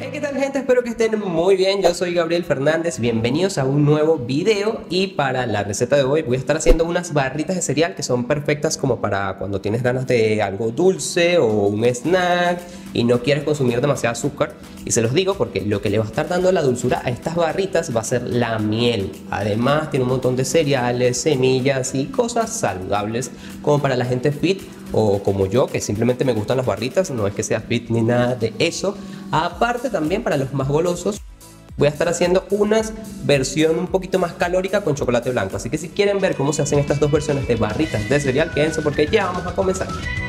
Hey, ¿qué tal, gente? Espero que estén muy bien. Yo soy Gabriel Fernández. Bienvenidos a un nuevo video. Y para la receta de hoy voy a estar haciendo unas barritas de cereal que son perfectas como para cuando tienes ganas de algo dulce o un snack y no quieres consumir demasiado azúcar. Y se los digo porque lo que le va a estar dando la dulzura a estas barritas va a ser la miel. Además tiene un montón de cereales, semillas y cosas saludables como para la gente fit o como yo, que simplemente me gustan las barritas. No es que sea fit ni nada de eso. Aparte, también para los más golosos voy a estar haciendo una versión un poquito más calórica con chocolate blanco. Así que si quieren ver cómo se hacen estas dos versiones de barritas de cereal, quédense porque ya vamos a comenzar.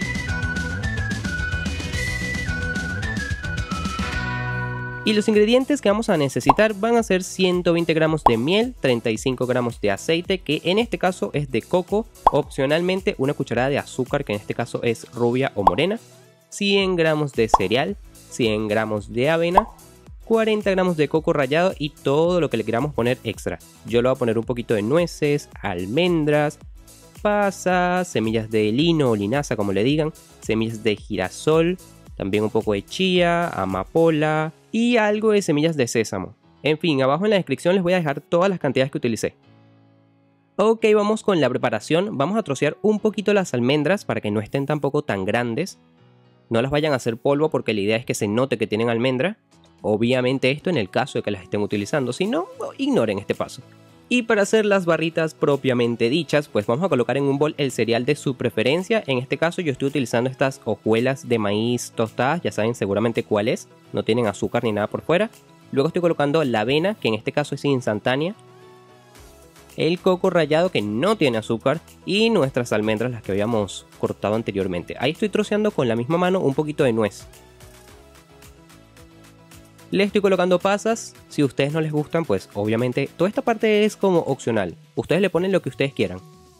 Y los ingredientes que vamos a necesitar van a ser 120 gramos de miel, 35 gramos de aceite, que en este caso es de coco, opcionalmente una cucharada de azúcar, que en este caso es rubia o morena, 100 gramos de cereal, 100 gramos de avena, 40 gramos de coco rallado y todo lo que le queramos poner extra. Yo le voy a poner un poquito de nueces, almendras, pasas, semillas de lino o linaza como le digan, semillas de girasol, también un poco de chía, amapola y algo de semillas de sésamo. En fin, abajo en la descripción les voy a dejar todas las cantidades que utilicé. Ok, vamos con la preparación. Vamos a trocear un poquito las almendras para que no estén tampoco tan grandes. No las vayan a hacer polvo porque la idea es que se note que tienen almendra. Obviamente esto en el caso de que las estén utilizando, si no, ignoren este paso. Y para hacer las barritas propiamente dichas, pues vamos a colocar en un bol el cereal de su preferencia. En este caso yo estoy utilizando estas hojuelas de maíz tostadas, ya saben seguramente cuál es. No tienen azúcar ni nada por fuera. Luego estoy colocando la avena, que en este caso es instantánea. El coco rallado, que no tiene azúcar, y nuestras almendras, las que habíamos cortado anteriormente. Ahí estoy troceando con la misma mano un poquito de nuez. Le estoy colocando pasas. Si a ustedes no les gustan, pues obviamente toda esta parte es como opcional. Ustedes le ponen lo que ustedes quieran.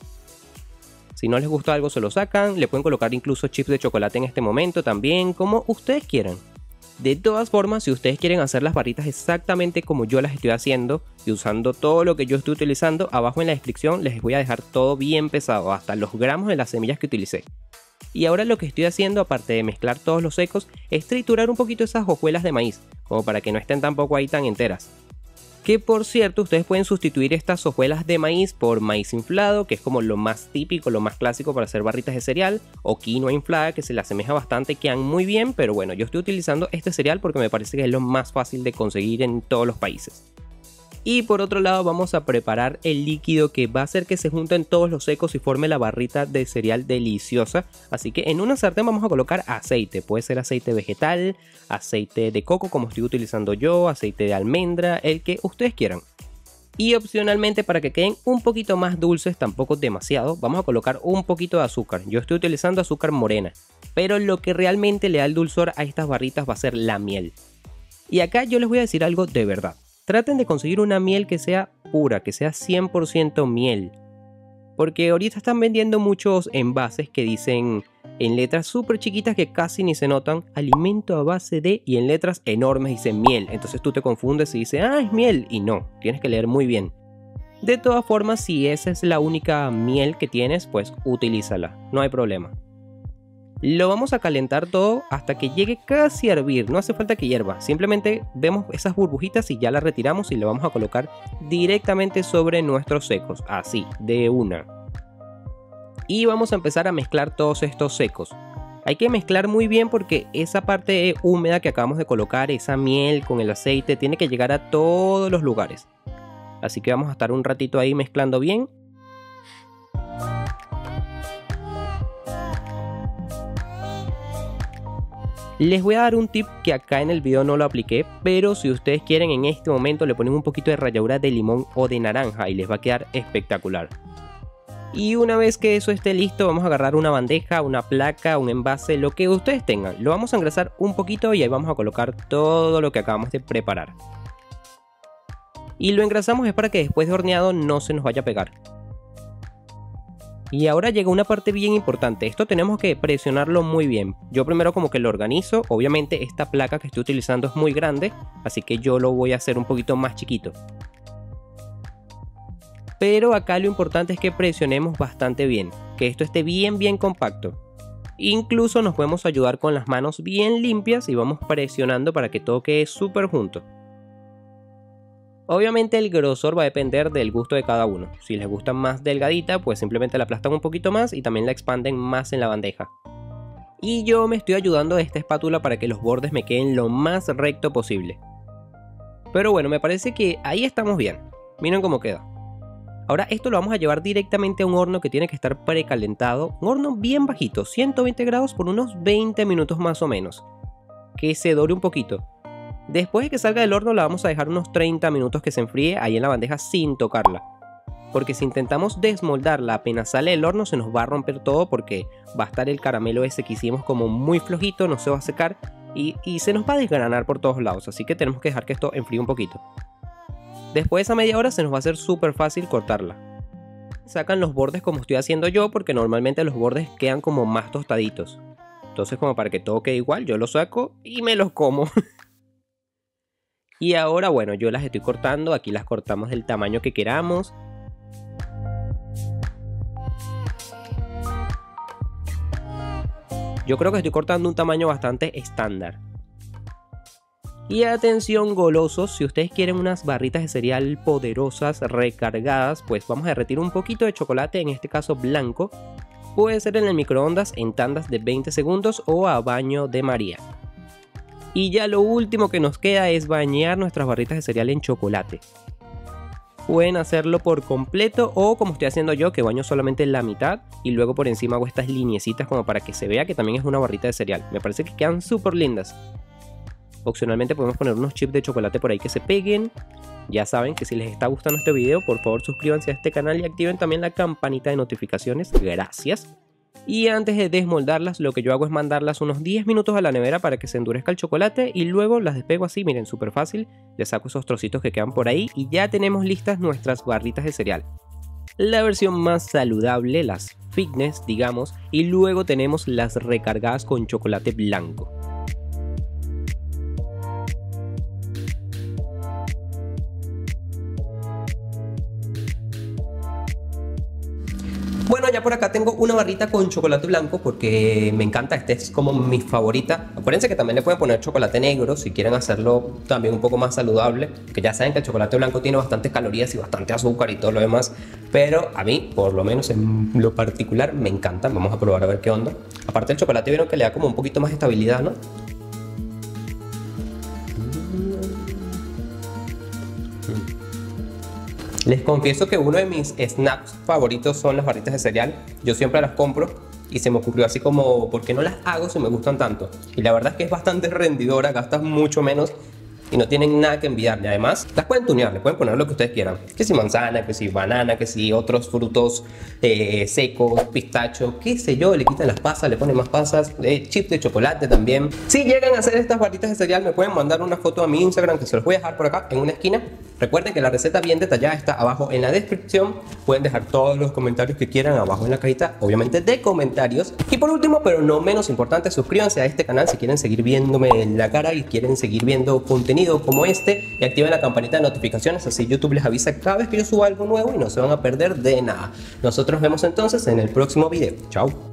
Si no les gusta algo se lo sacan. Le pueden colocar incluso chips de chocolate en este momento también, como ustedes quieran. De todas formas, si ustedes quieren hacer las barritas exactamente como yo las estoy haciendo y usando todo lo que yo estoy utilizando, abajo en la descripción les voy a dejar todo bien pesado, hasta los gramos de las semillas que utilicé. Y ahora lo que estoy haciendo, aparte de mezclar todos los secos, es triturar un poquito esas hojuelas de maíz, como para que no estén tampoco ahí tan enteras. Que por cierto, ustedes pueden sustituir estas hojuelas de maíz por maíz inflado, que es como lo más típico, lo más clásico para hacer barritas de cereal, o quinoa inflada, que se le asemeja bastante, quedan muy bien, pero bueno, yo estoy utilizando este cereal porque me parece que es lo más fácil de conseguir en todos los países. Y por otro lado vamos a preparar el líquido que va a hacer que se junten todos los secos y forme la barrita de cereal deliciosa. Así que en una sartén vamos a colocar aceite, puede ser aceite vegetal, aceite de coco como estoy utilizando yo, aceite de almendra, el que ustedes quieran. Y opcionalmente, para que queden un poquito más dulces, tampoco demasiado, vamos a colocar un poquito de azúcar. Yo estoy utilizando azúcar morena, pero lo que realmente le da el dulzor a estas barritas va a ser la miel. Y acá yo les voy a decir algo de verdad. Traten de conseguir una miel que sea pura, que sea 100% miel. Porque ahorita están vendiendo muchos envases que dicen en letras súper chiquitas que casi ni se notan, alimento a base de, y en letras enormes dicen miel. Entonces tú te confundes y dices, ah, es miel. Y no, tienes que leer muy bien. De todas formas, si esa es la única miel que tienes, pues utilízala, no hay problema. Lo vamos a calentar todo hasta que llegue casi a hervir, no hace falta que hierva, simplemente vemos esas burbujitas y ya las retiramos y le vamos a colocar directamente sobre nuestros secos, así, de una. Y vamos a empezar a mezclar todos estos secos. Hay que mezclar muy bien porque esa parte húmeda que acabamos de colocar, esa miel con el aceite, tiene que llegar a todos los lugares. Así que vamos a estar un ratito ahí mezclando bien. Les voy a dar un tip que acá en el video no lo apliqué, pero si ustedes quieren en este momento le ponen un poquito de ralladura de limón o de naranja y les va a quedar espectacular. Y una vez que eso esté listo, vamos a agarrar una bandeja, una placa, un envase, lo que ustedes tengan. Lo vamos a engrasar un poquito y ahí vamos a colocar todo lo que acabamos de preparar. Y lo engrasamos es para que después de horneado no se nos vaya a pegar. Y ahora llega una parte bien importante, esto tenemos que presionarlo muy bien. Yo primero como que lo organizo, obviamente esta placa que estoy utilizando es muy grande, así que yo lo voy a hacer un poquito más chiquito. Pero acá lo importante es que presionemos bastante bien, que esto esté bien compacto. Incluso nos podemos ayudar con las manos bien limpias y vamos presionando para que todo quede súper junto. Obviamente el grosor va a depender del gusto de cada uno. Si les gusta más delgadita, pues simplemente la aplastan un poquito más y también la expanden más en la bandeja. Y yo me estoy ayudando de esta espátula para que los bordes me queden lo más recto posible. Pero bueno, me parece que ahí estamos bien. Miren cómo queda. Ahora esto lo vamos a llevar directamente a un horno que tiene que estar precalentado. Un horno bien bajito, 120 grados por unos 20 minutos más o menos. Que se dore un poquito. Después de que salga del horno la vamos a dejar unos 30 minutos que se enfríe ahí en la bandeja sin tocarla. Porque si intentamos desmoldarla apenas sale del horno se nos va a romper todo porque va a estar el caramelo ese que hicimos como muy flojito, no se va a secar y se nos va a desgranar por todos lados. Así que tenemos que dejar que esto enfríe un poquito. Después de esa media hora se nos va a hacer súper fácil cortarla. Sacan los bordes como estoy haciendo yo porque normalmente los bordes quedan como más tostaditos. Entonces como para que todo quede igual yo los saco y me los como. Y ahora bueno, yo las estoy cortando, aquí las cortamos del tamaño que queramos. Yo creo que estoy cortando un tamaño bastante estándar. Y atención golosos, si ustedes quieren unas barritas de cereal poderosas, recargadas, pues vamos a derretir un poquito de chocolate, en este caso blanco. Puede ser en el microondas en tandas de 20 segundos o a baño de María. Y ya lo último que nos queda es bañar nuestras barritas de cereal en chocolate. Pueden hacerlo por completo o como estoy haciendo yo, que baño solamente la mitad y luego por encima hago estas lineecitas como para que se vea que también es una barrita de cereal. Me parece que quedan súper lindas. Opcionalmente podemos poner unos chips de chocolate por ahí que se peguen. Ya saben que si les está gustando este video, por favor suscríbanse a este canal y activen también la campanita de notificaciones. Gracias. Y antes de desmoldarlas, lo que yo hago es mandarlas unos 10 minutos a la nevera para que se endurezca el chocolate y luego las despego así, miren, súper fácil. Le saco esos trocitos que quedan por ahí y ya tenemos listas nuestras barritas de cereal. La versión más saludable, las fitness, digamos, y luego tenemos las recargadas con chocolate blanco. Bueno, ya por acá tengo una barrita con chocolate blanco porque me encanta, esta es como mi favorita. Acuérdense que también le pueden poner chocolate negro si quieren hacerlo también un poco más saludable, que ya saben que el chocolate blanco tiene bastantes calorías y bastante azúcar y todo lo demás, pero a mí, por lo menos en lo particular, me encanta. Vamos a probar a ver qué onda. Aparte el chocolate vieron que le da como un poquito más de estabilidad, ¿no? Les confieso que uno de mis snacks favoritos son las barritas de cereal. Yo siempre las compro y se me ocurrió así como, ¿por qué no las hago si me gustan tanto? Y la verdad es que es bastante rendidora, gastas mucho menos y no tienen nada que envidiarle. Además, las pueden tunear, le pueden poner lo que ustedes quieran. Que si manzana, que si banana, que si otros frutos secos, pistacho, qué sé yo, le quitan las pasas, le ponen más pasas, chips de chocolate también. Si llegan a hacer estas barritas de cereal, me pueden mandar una foto a mi Instagram, que se los voy a dejar por acá en una esquina. Recuerden que la receta bien detallada está abajo en la descripción. Pueden dejar todos los comentarios que quieran abajo en la cajita, obviamente de comentarios. Y por último, pero no menos importante, suscríbanse a este canal si quieren seguir viéndome en la cara y quieren seguir viendo contenido como este. Y activen la campanita de notificaciones, así YouTube les avisa cada vez que yo suba algo nuevo y no se van a perder de nada. Nosotros nos vemos entonces en el próximo video. Chao.